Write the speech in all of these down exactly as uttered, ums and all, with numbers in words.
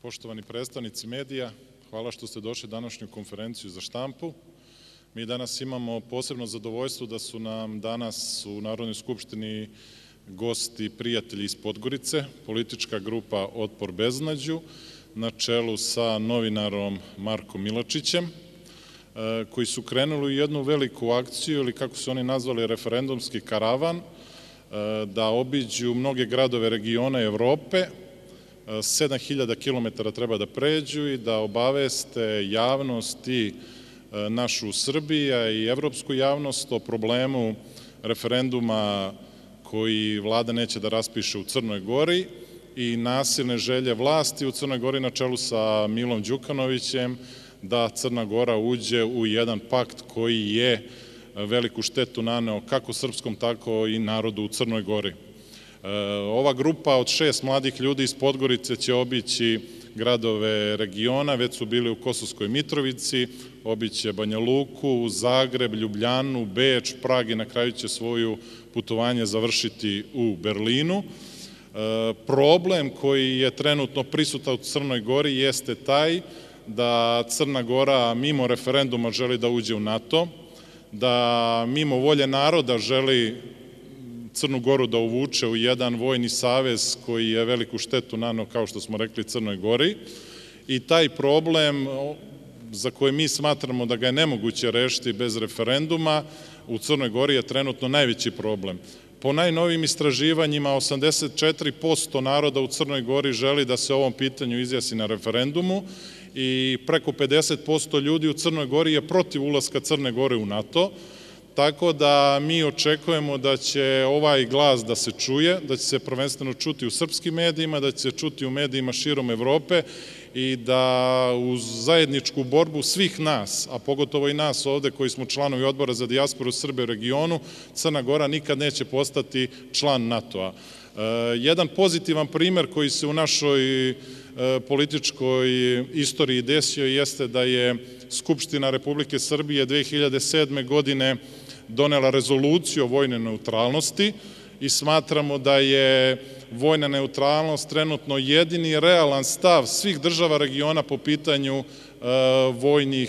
Poštovani predstavnici medija, hvala što ste došli današnju konferenciju za štampu. Mi danas imamo posebno zadovoljstvo da su nam danas u Narodnoj skupštini gosti prijatelji iz Podgorice, politička grupa Otpor Beznađu, na čelu sa novinarom Markom Milačićem, koji su krenuli u jednu veliku akciju, ili kako su oni nazvali, referendumski karavan, da obiđu mnoge gradove regiona Evrope, sedam hiljada kilometara treba da pređu i da obaveste javnost i našu Srbiju i evropsku javnost o problemu referenduma koji vlada neće da raspiše u Crnoj Gori i nasilne želje vlasti u Crnoj Gori na čelu sa Milom Đukanovićem da Crna Gora uđe u jedan pakt koji je veliku štetu naneo kako srpskom, tako i narodu u Crnoj Gori. Ova grupa od šest mladih ljudi iz Podgorice će obići gradove regiona, već su bili u Kosovskoj Mitrovici, obiće Banja Luku, Zagreb, Ljubljanu, Beč, Prag i na kraju će svoju putovanje završiti u Berlinu. Problem koji je trenutno prisutan u Crnoj Gori jeste taj da Crna Gora mimo referenduma želi da uđe u NATO, da mimo volje naroda želi Crnu Goru da uvuče u jedan vojni savez koji je veliku štetu naneo, kao što smo rekli, Crnoj Gori. I taj problem, za koji mi smatramo da ga je nemoguće rešiti bez referenduma, u Crnoj Gori je trenutno najveći problem. Po najnovijim istraživanjima, osamdeset četiri posto naroda u Crnoj Gori želi da se o ovom pitanju izjasni na referendumu i preko pedeset posto ljudi u Crnoj Gori je protiv ulaska Crne Gore u NATO. Tako da mi očekujemo da će ovaj glas da se čuje, da će se prvenstveno čuti u srpskim medijima, da će se čuti u medijima širom Evrope i da uz zajedničku borbu svih nas, a pogotovo i nas ovde koji smo članovi Odbora za dijasporu Srbe u regionu, Crna Gora nikad neće postati član NATO-a. Jedan pozitivan primer koji se u našoj političkoj istoriji desio jeste da je Skupština Republike Srbije dve hiljade sedme. godine donela rezoluciju o vojnoj neutralnosti i smatramo da je vojna neutralnost trenutno jedini realan stav svih država regiona po pitanju vojnih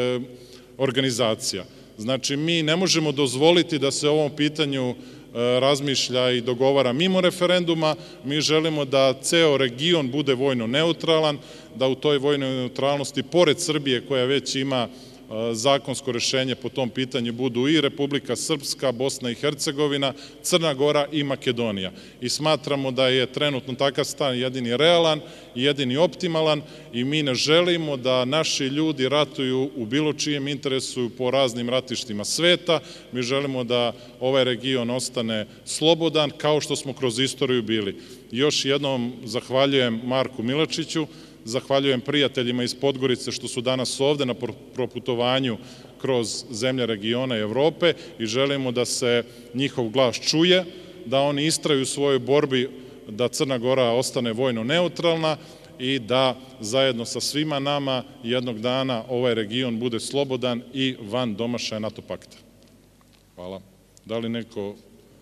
organizacija. Znači, mi ne možemo dozvoliti da se o ovom pitanju razmišlja i dogovara mimo referenduma. Mi želimo da ceo region bude vojno neutralan, da u toj vojnoj neutralnosti, pored Srbije koja već ima zakonsko rešenje po tom pitanju, budu i Republika Srpska, Bosna i Hercegovina, Crna Gora i Makedonija. I smatramo da je trenutno takav stav jedini realan, jedini optimalan i mi ne želimo da naši ljudi ratuju u bilo čijem interesu po raznim ratištima sveta. Mi želimo da ovaj region ostane slobodan kao što smo kroz istoriju bili. Još jednom zahvaljujem Marku Milačiću, zahvaljujem prijateljima iz Podgorice što su danas ovde na proputovanju kroz zemlje regiona i Evrope i želimo da se njihov glas čuje, da oni istraju u svojoj borbi da Crna Gora ostane vojno neutralna i da zajedno sa svima nama jednog dana ovaj region bude slobodan i van domašaja NATO pakta. Hvala. Da li neko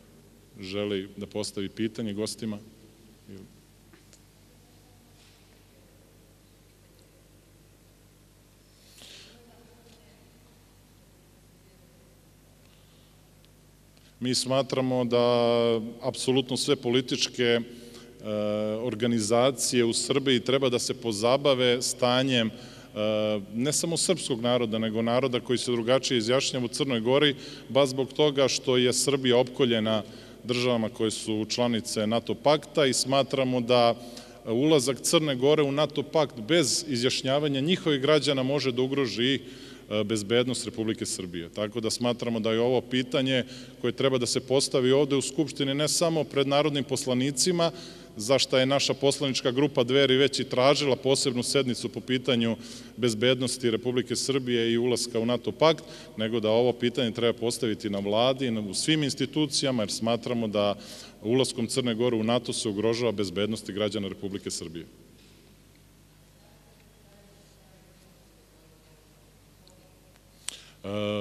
želi da postavi pitanje gostima? Mi smatramo da apsolutno sve političke organizacije u Srbiji treba da se pozabave stanjem ne samo srpskog naroda, nego naroda koji se drugačije izjašnjava u Crnoj Gori, baš zbog toga što je Srbija opkoljena državama koje su članice NATO pakta i smatramo da ulazak Crne Gore u NATO pakt bez izjašnjavanja njihovih građana može da ugroži bezbednost Republike Srbije. Tako da smatramo da je ovo pitanje koje treba da se postavi ovde u Skupštini ne samo pred narodnim poslanicima, za šta je naša poslanička grupa Dveri već i tražila posebnu sednicu po pitanju bezbednosti Republike Srbije i ulaska u NATO pakt, nego da ovo pitanje treba postaviti na vladi i u svim institucijama, jer smatramo da ulaskom Crne Gore u NATO se ugrožava bezbednost građana Republike Srbije.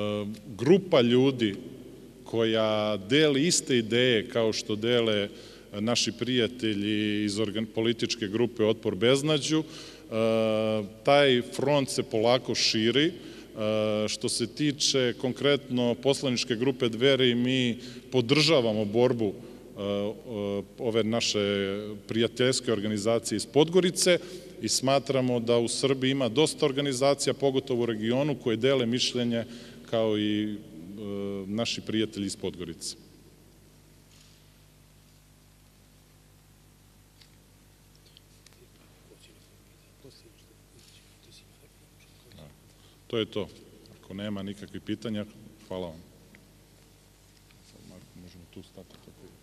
Grupa ljudi koja deli iste ideje kao što dele naši prijatelji iz političke grupe Otpor Beznađu. Taj front se polako širi. Što se tiče konkretno poslaničke grupe Dveri, mi podržavamo borbu ove naše prijateljske organizacije iz Podgorice i smatramo da u Srbiji ima dosta organizacija, pogotovo u regionu, koje dele mišljenje kao i naši prijatelji iz Podgorice. To je to. Ako nema nikakvih pitanja, hvala vam. Sad, Marko, možemo tu stati.